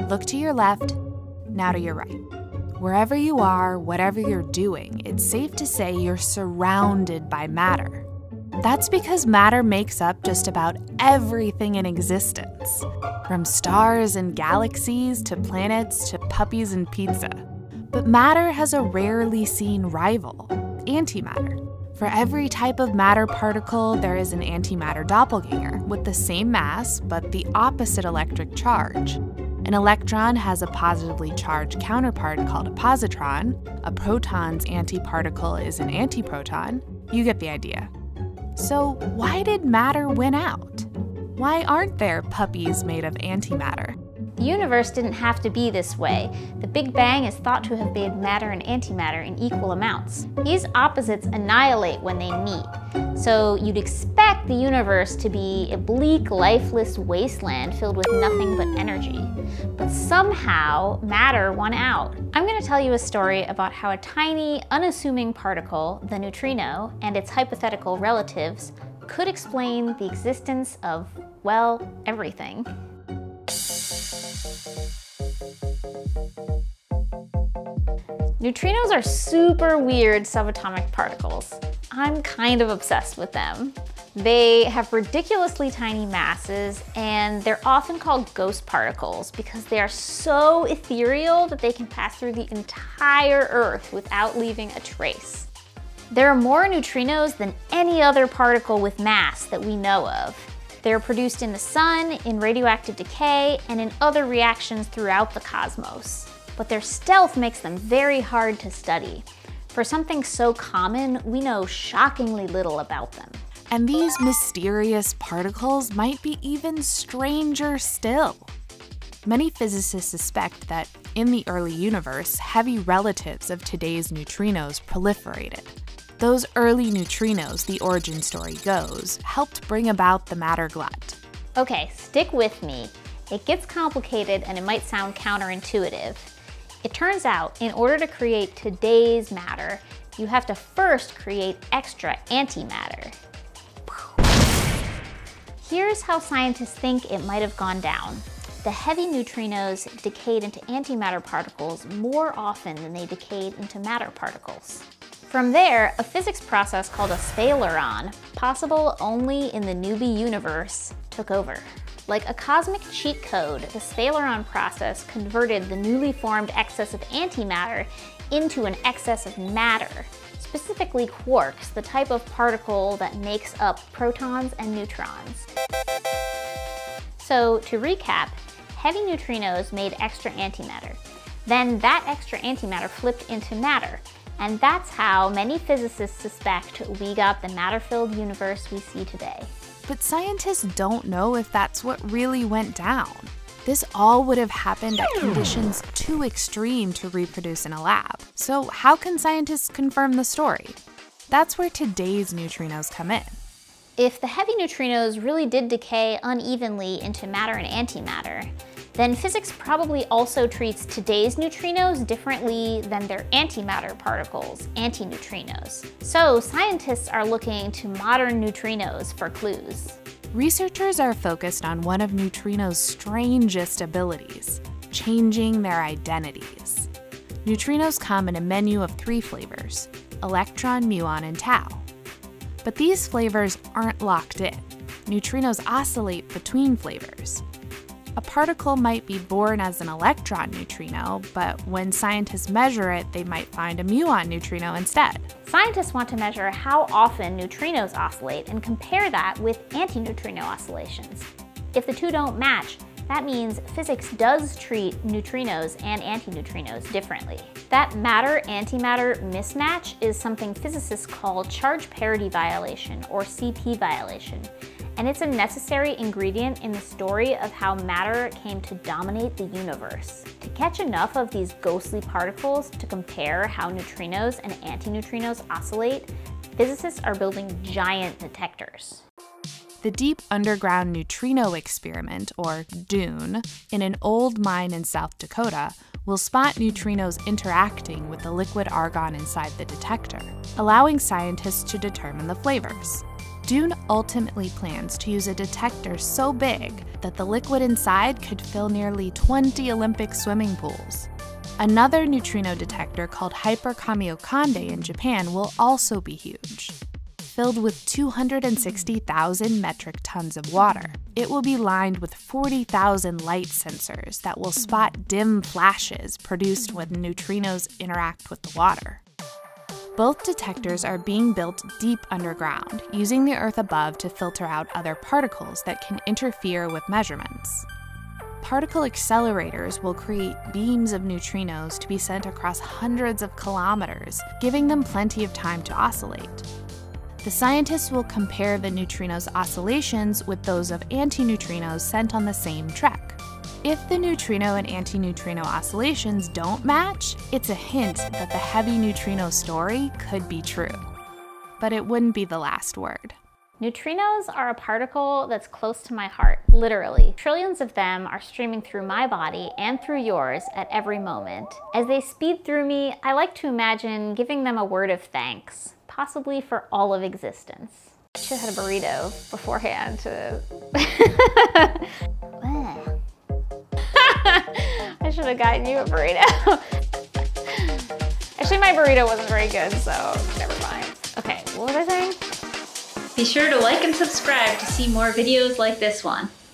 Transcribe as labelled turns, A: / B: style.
A: Look to your left, now to your right. Wherever you are, whatever you're doing, it's safe to say you're surrounded by matter. That's because matter makes up just about everything in existence, from stars and galaxies to planets to puppies and pizza. But matter has a rarely seen rival, antimatter. For every type of matter particle, there is an antimatter doppelganger with the same mass but the opposite electric charge. An electron has a positively charged counterpart called a positron. A proton's antiparticle is an antiproton. You get the idea. So why did matter win out? Why aren't there puppies made of antimatter?
B: The universe didn't have to be this way. The Big Bang is thought to have made matter and antimatter in equal amounts. These opposites annihilate when they meet. So you'd expect the universe to be a bleak, lifeless wasteland filled with nothing but energy. But somehow, matter won out. I'm going to tell you a story about how a tiny, unassuming particle, the neutrino, and its hypothetical relatives could explain the existence of, well, everything. Neutrinos are super weird subatomic particles. I'm kind of obsessed with them. They have ridiculously tiny masses, and they're often called ghost particles because they are so ethereal that they can pass through the entire Earth without leaving a trace. There are more neutrinos than any other particle with mass that we know of. They're produced in the sun, in radioactive decay, and in other reactions throughout the cosmos. But their stealth makes them very hard to study. For something so common, we know shockingly little about them.
A: And these mysterious particles might be even stranger still. Many physicists suspect that in the early universe, heavy relatives of today's neutrinos proliferated. Those early neutrinos, the origin story goes, helped bring about the matter glut.
B: Okay, stick with me. It gets complicated and it might sound counterintuitive. It turns out, in order to create today's matter, you have to first create extra antimatter. Here's how scientists think it might have gone down. The heavy neutrinos decayed into antimatter particles more often than they decayed into matter particles. From there, a physics process called a sphaleron, possible only in the newbie universe, took over. Like a cosmic cheat code, the sphaleron process converted the newly formed excess of antimatter into an excess of matter, specifically quarks, the type of particle that makes up protons and neutrons. So to recap, heavy neutrinos made extra antimatter. Then that extra antimatter flipped into matter. And that's how many physicists suspect we got the matter-filled universe we see today.
A: But scientists don't know if that's what really went down. This all would have happened at conditions too extreme to reproduce in a lab. So how can scientists confirm the story? That's where today's neutrinos come in.
B: If the heavy neutrinos really did decay unevenly into matter and antimatter, then physics probably also treats today's neutrinos differently than their antimatter particles, antineutrinos. So scientists are looking to modern neutrinos for clues.
A: Researchers are focused on one of neutrinos' strangest abilities, changing their identities. Neutrinos come in a menu of 3 flavors: electron, muon, and tau. But these flavors aren't locked in. Neutrinos oscillate between flavors. A particle might be born as an electron neutrino, but when scientists measure it, they might find a muon neutrino instead.
B: Scientists want to measure how often neutrinos oscillate and compare that with antineutrino oscillations. If the two don't match, that means physics does treat neutrinos and antineutrinos differently. That matter-antimatter mismatch is something physicists call charge parity violation, or CP violation. And it's a necessary ingredient in the story of how matter came to dominate the universe. To catch enough of these ghostly particles to compare how neutrinos and antineutrinos oscillate, physicists are building giant detectors.
A: The Deep Underground Neutrino Experiment, or DUNE, in an old mine in South Dakota, will spot neutrinos interacting with the liquid argon inside the detector, allowing scientists to determine the flavors. Dune ultimately plans to use a detector so big that the liquid inside could fill nearly 20 Olympic swimming pools. Another neutrino detector called Hyper Kamiokande in Japan will also be huge. Filled with 260,000 metric tons of water, it will be lined with 40,000 light sensors that will spot dim flashes produced when neutrinos interact with the water. Both detectors are being built deep underground, using the Earth above to filter out other particles that can interfere with measurements. Particle accelerators will create beams of neutrinos to be sent across hundreds of kilometers, giving them plenty of time to oscillate. The scientists will compare the neutrinos' oscillations with those of antineutrinos sent on the same trek. If the neutrino and antineutrino oscillations don't match, it's a hint that the heavy neutrino story could be true. But it wouldn't be the last word.
B: Neutrinos are a particle that's close to my heart, literally. Trillions of them are streaming through my body and through yours at every moment. As they speed through me, I like to imagine giving them a word of thanks, possibly for all of existence. I should have had a burrito beforehand to... I should have gotten you a burrito. Actually, my burrito wasn't very good, so never mind. Okay, what was I saying?
C: Be sure to like and subscribe to see more videos like this one.